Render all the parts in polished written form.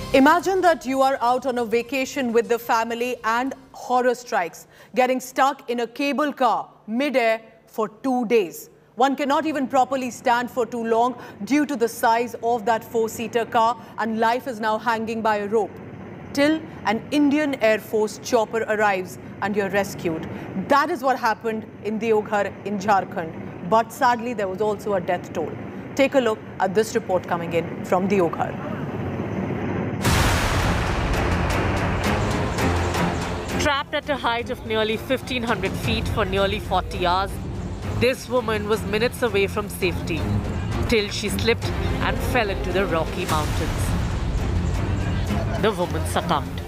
Imagine that you are out on a vacation with the family and horror strikes, getting stuck in a cable car mid-air for 2 days. One cannot even properly stand for too long due to the size of that 4-seater car, and life is now hanging by a rope till an Indian Air Force chopper arrives and you're rescued. That is what happened in Deoghar in Jharkhand. But sadly, there was also a death toll. Take a look at this report coming in from Deoghar. Trapped at a height of nearly 1,500 feet for nearly 40 hours, this woman was minutes away from safety till she slipped and fell into the Rocky Mountains. The woman succumbed.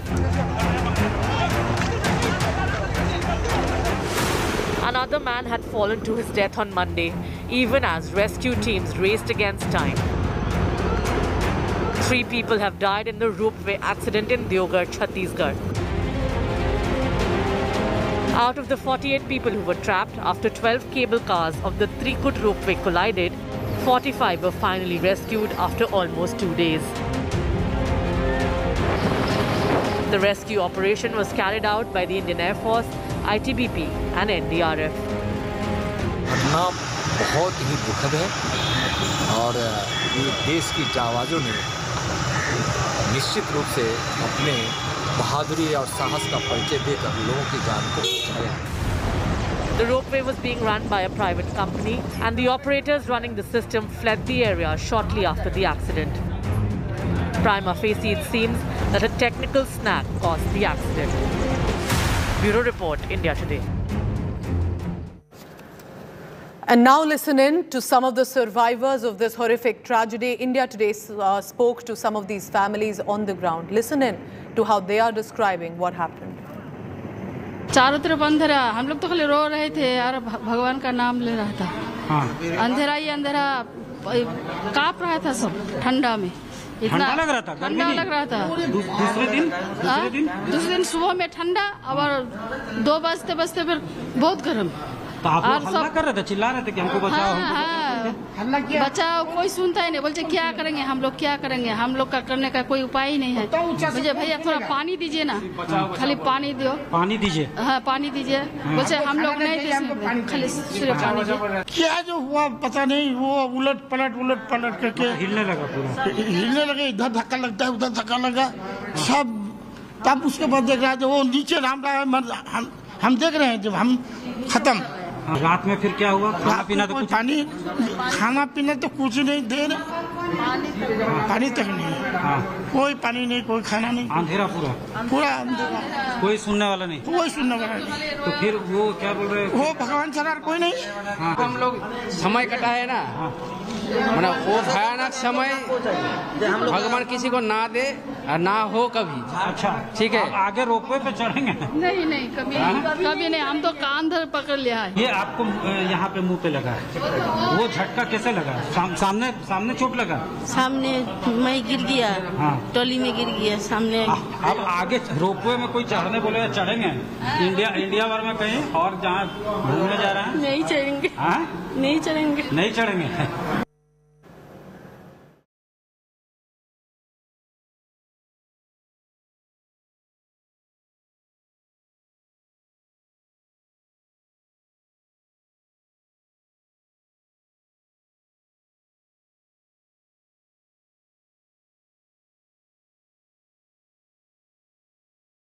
Another man had fallen to his death on Monday, even as rescue teams raced against time. 3 people have died in the ropeway accident in Deoghar, Chhattisgarh. Out of the 48 people who were trapped after 12 cable cars of the Trikut ropeway collided, 45 were finally rescued after almost 2 days. The rescue operation was carried out by the Indian Air Force, ITBP and NDRF. घटना बहुत ही दुखद है और ये देश की जांबाजों ने निश्चित रूप से अपने बहादुरी और साहस का परिचय देकर लोगों की जान को बचाया। The ropeway was being run by a private company and the operators running the system fled the area shortly after the accident. Prima facie, it seems that a technical snag caused the accident. Bureau Report, India Today. And now listen in to some of the survivors of this horrific tragedy. India Today spoke to some of these families on the ground. Listen in to how they are describing what happened. चारों तरफ अंधेरा, हम लोग तो खाली रो रहे थे यार, भगवान का नाम ले रहा था। अंधेरा ही अंधेरा, कांप रहा था सब ठंडा में। ठंडा लग रहा था, ठंडा लग रहा था। दूसरे दिन सुबह में ठंडा और 2 बजते फिर बहुत गर्म। तो आप लोग हल्ला कर रहे थे, चिल्ला रहे थे कि हमको बचाओ, बचाओ, कोई सुनता ही नहीं। बोलते क्या करेंगे हम लोग, क्या करेंगे, हम लोग का करने का कोई उपाय ही नहीं है। मुझे भैया थोड़ा पानी दीजिए ना, खाली पानी दो, पानी दीजिए। हाँ पानी दीजिए। बोलते हम लोग नहीं दे सकते, खाली सिर्फ पानी दीजिए। क्या जो हुआ पता नहीं, वो उलट पलट करके हिलने लगा, पूरा हिलने लगे। इधर धक्का लगता है, उधर धक्का लगा सब। तब उसके बाद देख रहा है वो नीचे नाम रहा है, हम देख रहे हैं जब हम खत्म। रात में फिर क्या हुआ? खाना पीना तो कुछ, खाना पीना तो कुछ नहीं, देर पानी तक नहीं, कोई पानी नहीं, कोई खाना नहीं, अंधेरा पूरा अंधेरा, कोई सुनने वाला नहीं, तो फिर वो क्या बोल रहे? वो भगवान सरार कोई नहीं। हम लोग समय कटा है ना, मतलब वो भयानक समय भगवान किसी को ना दे और ना हो कभी। अच्छा ठीक है, आगे रोपवे पे चढ़ेंगे? नहीं कभी नहीं, हम तो कान धर पकड़ लिया है। ये आपको यहाँ पे मुंह पे लगा है, वो झटका कैसे लगा? सामने चोट लगा? सामने मैं गिर गया, टोली में गिर गया सामने। अब आगे रोपवे में कोई चढ़ने बोले चढ़ेंगे? इंडिया भर में कहीं और जहाँ घूमने जा रहे हैं नहीं चढ़ेंगे, नहीं चढ़ेंगे।